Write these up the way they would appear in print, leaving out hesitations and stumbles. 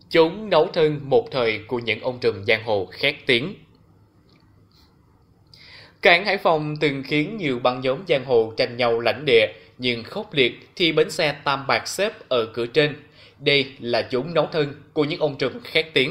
Chốn nấu thân một thời của những ông trùm giang hồ khét tiếng. Cảng Hải Phòng từng khiến nhiều băng nhóm giang hồ tranh nhau lãnh địa, nhưng khốc liệt thì bến xe Tam Bạc xếp ở cửa trên. Đây là chốn nấu thân của những ông trùm khét tiếng.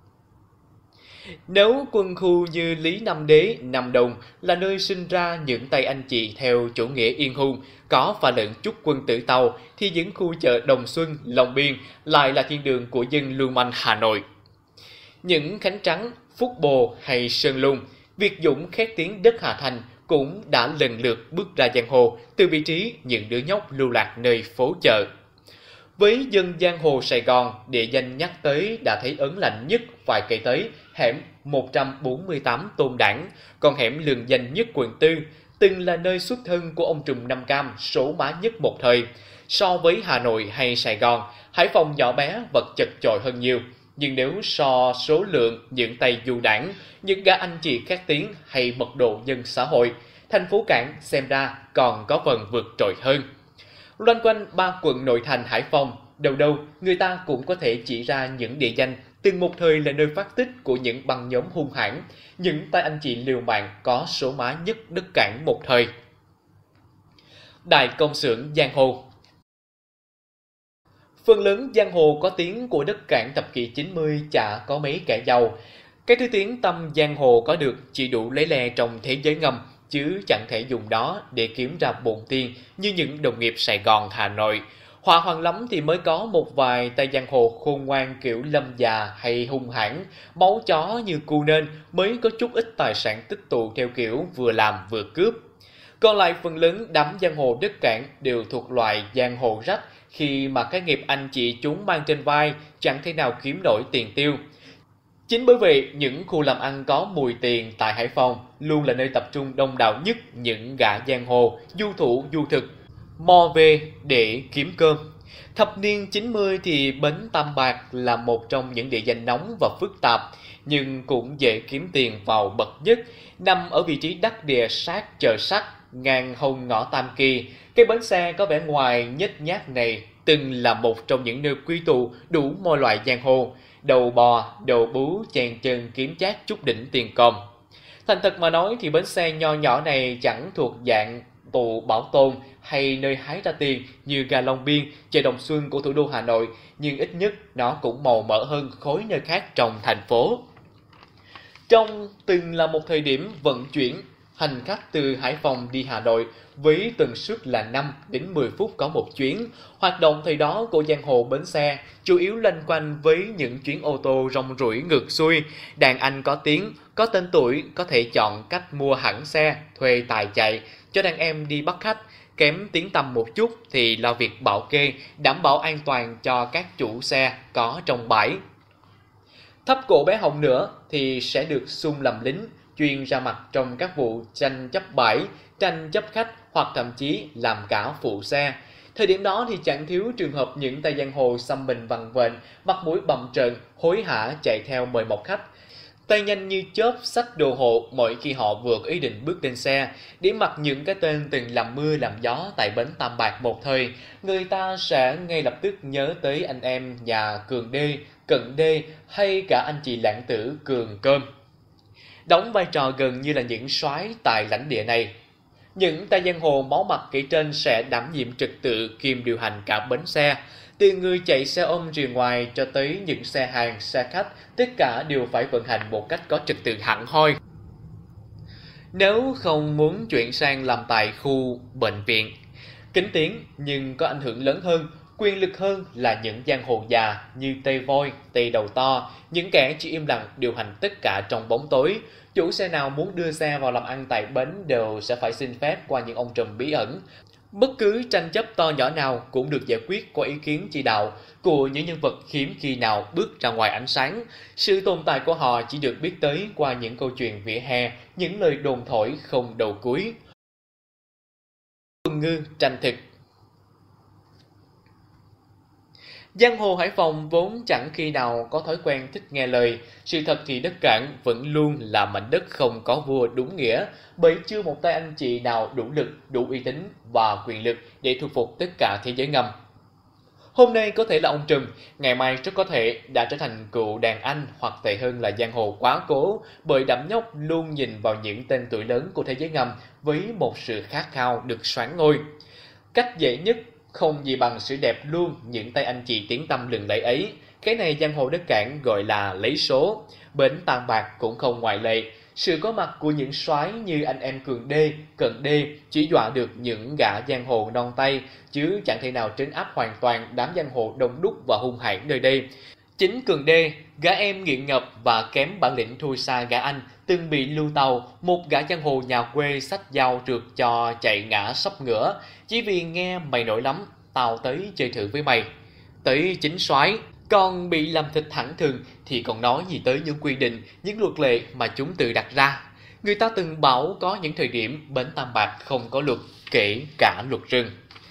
Nếu quân khu như Lý Nam Đế, Nam Đồng là nơi sinh ra những tay anh chị theo chủ nghĩa yên hùng, có pha lẫn chút quân tử Tàu, thì những khu chợ Đồng Xuân, Long Biên lại là thiên đường của dân lưu manh Hà Nội. Những Khánh Trắng, Phúc Bồ hay Sơn Lung, Việt Dũng khét tiếng đất Hà Thành cũng đã lần lượt bước ra giang hồ từ vị trí những đứa nhóc lưu lạc nơi phố chợ. Với dân giang hồ Sài Gòn, địa danh nhắc tới đã thấy ớn lạnh nhất phải kể tới hẻm 148 Tôn Đản, còn hẻm lừng danh nhất quận 4, từng là nơi xuất thân của ông trùm Nam Cam số má nhất một thời. So với Hà Nội hay Sài Gòn, Hải Phòng nhỏ bé vật chật chội hơn nhiều. Nhưng nếu so số lượng những tay du đảng, những gã anh chị khét tiếng hay mật độ dân xã hội, thành phố Cảng xem ra còn có phần vượt trội hơn. Loanh quanh ba quận nội thành Hải Phòng, đâu đâu người ta cũng có thể chỉ ra những địa danh từng một thời là nơi phát tích của những băng nhóm hung hãn, những tay anh chị liều mạng có số má nhất đất Cảng một thời. Đại công xưởng giang hồ. Phần lớn giang hồ có tiếng của đất Cảng thập kỷ 90 chả có mấy kẻ giàu. Cái thứ tiếng tăm giang hồ có được chỉ đủ lấy le trong thế giới ngầm, chứ chẳng thể dùng đó để kiếm ra bộn tiền như những đồng nghiệp Sài Gòn, Hà Nội. Họa hoàng lắm thì mới có một vài tay giang hồ khôn ngoan kiểu Lâm già hay hung hãn, máu chó như cu nên mới có chút ít tài sản tích tụ theo kiểu vừa làm vừa cướp. Còn lại phần lớn đám giang hồ đất Cảng đều thuộc loại giang hồ rách, khi mà cái nghiệp anh chị chúng mang trên vai chẳng thể nào kiếm nổi tiền tiêu. Chính bởi vậy, những khu làm ăn có mùi tiền tại Hải Phòng luôn là nơi tập trung đông đảo nhất những gã giang hồ, du thủ, du thực, mò về để kiếm cơm. Thập niên 90 thì bến Tam Bạc là một trong những địa danh nóng và phức tạp, nhưng cũng dễ kiếm tiền vào bậc nhất, nằm ở vị trí đắc địa sát chợ sắt, ngang hông ngõ Tam Kỳ. Cái bến xe có vẻ ngoài nhếch nhác này từng là một trong những nơi quy tụ đủ mọi loại giang hồ, đầu bò, đầu bú, chèn chân kiếm chác chút đỉnh tiền công. Thành thật mà nói thì bến xe nho nhỏ này chẳng thuộc dạng tụ bảo tồn hay nơi hái ra tiền như ga Long Biên, chợ Đồng Xuân của thủ đô Hà Nội, nhưng ít nhất nó cũng màu mỡ hơn khối nơi khác trong thành phố. Trong từng là một thời điểm vận chuyển hành khách từ Hải Phòng đi Hà Nội với tần suất là 5 đến 10 phút có một chuyến. Hoạt động thời đó của giang hồ bến xe chủ yếu loanh quanh với những chuyến ô tô rong ruổi ngược xuôi. Đàn anh có tiếng, có tên tuổi có thể chọn cách mua hẳn xe, thuê tài chạy cho đàn em đi bắt khách. Kém tiếng tăm một chút thì lo việc bảo kê, đảm bảo an toàn cho các chủ xe có trong bãi. Thấp cổ bé họng nữa thì sẽ được xung làm lính, chuyên ra mặt trong các vụ tranh chấp bãi, tranh chấp khách hoặc thậm chí làm cả phụ xe. Thời điểm đó thì chẳng thiếu trường hợp những tay giang hồ xăm mình vằn vện, mặt mũi bầm trợn, hối hả chạy theo mời mọc khách. Tay nhanh như chớp xách đồ hộ mỗi khi họ vừa có ý định bước lên xe, điểm mặt những cái tên từng làm mưa làm gió tại bến Tam Bạc một thời, người ta sẽ ngay lập tức nhớ tới anh em nhà Cường Đê, Cận Đê hay cả anh chị lãng tử Cường Cơm, đóng vai trò gần như là những soái tại lãnh địa này. Những tay giang hồ máu mặt kể trên sẽ đảm nhiệm trật tự kiêm điều hành cả bến xe. Từ người chạy xe ôm rìa ngoài cho tới những xe hàng, xe khách, tất cả đều phải vận hành một cách có trật tự hẳn hoi. Nếu không muốn chuyển sang làm tại khu bệnh viện, kính tiếng nhưng có ảnh hưởng lớn hơn, quyền lực hơn là những giang hồ già như Tây Voi, Tây Đầu To, những kẻ chỉ im lặng điều hành tất cả trong bóng tối. Chủ xe nào muốn đưa xe vào làm ăn tại bến đều sẽ phải xin phép qua những ông trùm bí ẩn. Bất cứ tranh chấp to nhỏ nào cũng được giải quyết qua ý kiến chỉ đạo của những nhân vật hiếm khi nào bước ra ngoài ánh sáng. Sự tồn tại của họ chỉ được biết tới qua những câu chuyện vỉa hè, những lời đồn thổi không đầu cuối. Quần ngư tranh thực. Giang hồ Hải Phòng vốn chẳng khi nào có thói quen thích nghe lời. Sự thật thì đất Cảng vẫn luôn là mảnh đất không có vua đúng nghĩa, bởi chưa một tay anh chị nào đủ lực, đủ uy tín và quyền lực để thu phục tất cả thế giới ngầm. Hôm nay có thể là ông Trùm, ngày mai rất có thể đã trở thành cựu đàn anh hoặc tệ hơn là giang hồ quá cố bởi đám nhóc luôn nhìn vào những tên tuổi lớn của thế giới ngầm với một sự khát khao được soán ngôi. Cách dễ nhất không gì bằng sự đẹp luôn những tay anh chị tiếng tăm lừng lẫy ấy. Cái này giang hồ đất Cảng gọi là lấy số. Bến Tam Bạc cũng không ngoại lệ. Sự có mặt của những soái như anh em Cường Đê, Cận Đê chỉ dọa được những gã giang hồ non tay, chứ chẳng thể nào trấn áp hoàn toàn đám giang hồ đông đúc và hung hãn nơi đây. Chính Cường Đê, gã em nghiện ngập và kém bản lĩnh thua xa gã anh, từng bị Lưu Tàu, một gã giang hồ nhà quê xách dao trượt cho chạy ngã sấp ngửa, chỉ vì nghe mày nổi lắm, tao tới chơi thử với mày. Tới chính soái còn bị làm thịt thẳng thừng thì còn nói gì tới những quy định, những luật lệ mà chúng tự đặt ra. Người ta từng bảo có những thời điểm bến Tam Bạc không có luật, kể cả luật rừng.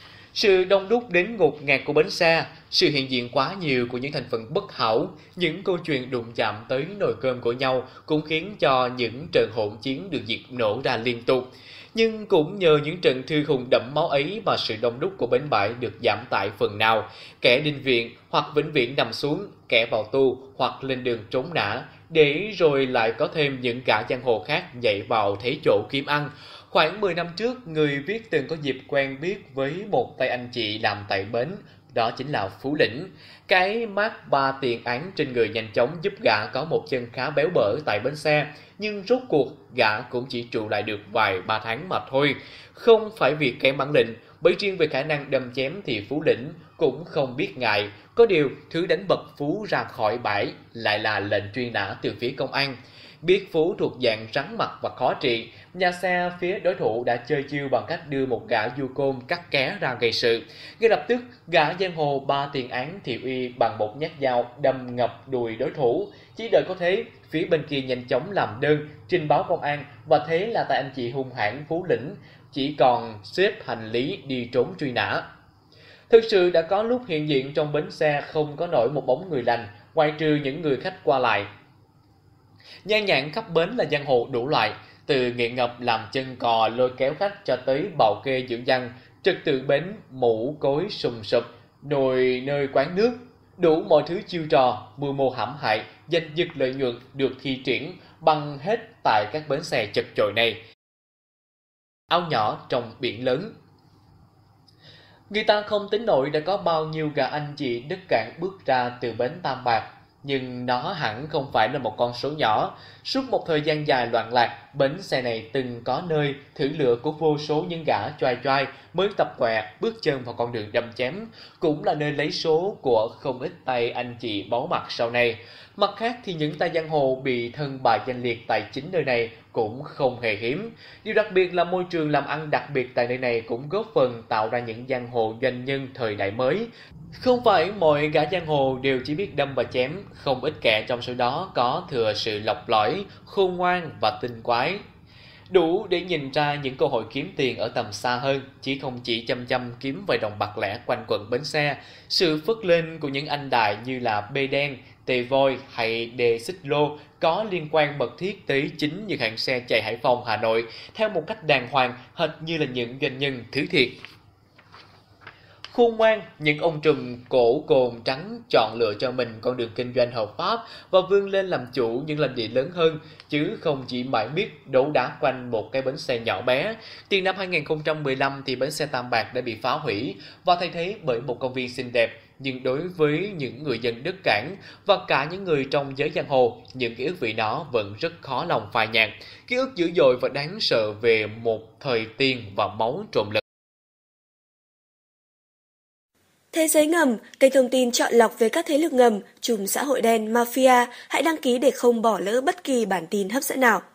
Sự đông đúc đến ngột ngạt của bến xe, sự hiện diện quá nhiều của những thành phần bất hảo, những câu chuyện đụng chạm tới nồi cơm của nhau cũng khiến cho những trận hỗn chiến được diệt nổ ra liên tục. Nhưng cũng nhờ những trận thư hùng đẫm máu ấy mà sự đông đúc của bến bãi được giảm tải phần nào. Kẻ đinh viện hoặc vĩnh viễn nằm xuống, kẻ vào tu hoặc lên đường trốn nã, để rồi lại có thêm những gã giang hồ khác nhảy vào thế chỗ kiếm ăn. Khoảng 10 năm trước, người viết từng có dịp quen biết với một tay anh chị làm tại bến, đó chính là Phú Lĩnh. Cái mác 3 tiền án trên người nhanh chóng giúp gã có một chân khá béo bở tại bến xe, nhưng rốt cuộc gã cũng chỉ trụ lại được vài 3 tháng mà thôi. Không phải vì kém bản lĩnh, bởi riêng về khả năng đâm chém thì Phú Lĩnh cũng không biết ngại. Có điều, thứ đánh bật Phú ra khỏi bãi lại là lệnh truy nã từ phía công an. Biết Phú thuộc dạng rắn mặt và khó trị, nhà xe phía đối thủ đã chơi chiêu bằng cách đưa một gã du côn cắt ké ra gây sự. Ngay lập tức, gã giang hồ 3 tiền án thì uy bằng một nhát dao đâm ngập đùi đối thủ. Chỉ đợi có thế, phía bên kia nhanh chóng làm đơn, trình báo công an và thế là tại anh chị hung hãn Phú Lĩnh chỉ còn xếp hành lý đi trốn truy nã. Thực sự đã có lúc hiện diện trong bến xe không có nổi một bóng người lành, ngoại trừ những người khách qua lại. Nhan nhản khắp bến là giang hồ đủ loại, từ nghiện ngập làm chân cò lôi kéo khách cho tới bảo kê dưỡng văn, trật tự bến, mũ cối sùng sụp, nồi nơi quán nước, đủ mọi thứ chiêu trò, mưu mô hãm hại, giành giật lợi nhuận được thi triển bằng hết tại các bến xe chật chội này. Ao nhỏ trong biển lớn. Người ta không tính nổi đã có bao nhiêu gã anh chị đất Cảng bước ra từ bến Tam Bạc, nhưng nó hẳn không phải là một con số nhỏ. Suốt một thời gian dài loạn lạc, bến xe này từng có nơi thử lửa của vô số những gã choai choai mới tập quẹ bước chân vào con đường đâm chém, cũng là nơi lấy số của không ít tay anh chị báu mặt sau này. Mặt khác thì những tay giang hồ bị thân bài danh liệt tại chính nơi này cũng không hề hiếm. Điều đặc biệt là môi trường làm ăn đặc biệt tại nơi này cũng góp phần tạo ra những giang hồ doanh nhân thời đại mới. Không phải mọi gã giang hồ đều chỉ biết đâm và chém, không ít kẻ trong số đó có thừa sự lọc lõi, khôn ngoan và tinh quái. Đủ để nhìn ra những cơ hội kiếm tiền ở tầm xa hơn, chỉ không chỉ chăm chăm kiếm vài đồng bạc lẻ quanh quẩn bến xe. Sự phất lên của những anh đại như là B Đen, Tề Voi hay Đề Xích Lô có liên quan mật thiết tới chính những hãng xe chạy Hải Phòng, Hà Nội theo một cách đàng hoàng, hệt như là những doanh nhân thứ thiệt. Khôn ngoan, những ông trùm cổ cồn trắng chọn lựa cho mình con đường kinh doanh hợp pháp và vươn lên làm chủ những lãnh địa lớn hơn, chứ không chỉ mãi miết đấu đá quanh một cái bến xe nhỏ bé. Từ năm 2015 thì bến xe Tam Bạc đã bị phá hủy và thay thế bởi một công viên xinh đẹp. Nhưng đối với những người dân đất Cảng và cả những người trong giới giang hồ, những ký ức về nó vẫn rất khó lòng phai nhạt. Ký ức dữ dội và đáng sợ về một thời tiền và máu trộm lẫn. Thế giới ngầm, kênh thông tin chọn lọc về các thế lực ngầm, trùm xã hội đen, mafia. Hãy đăng ký để không bỏ lỡ bất kỳ bản tin hấp dẫn nào.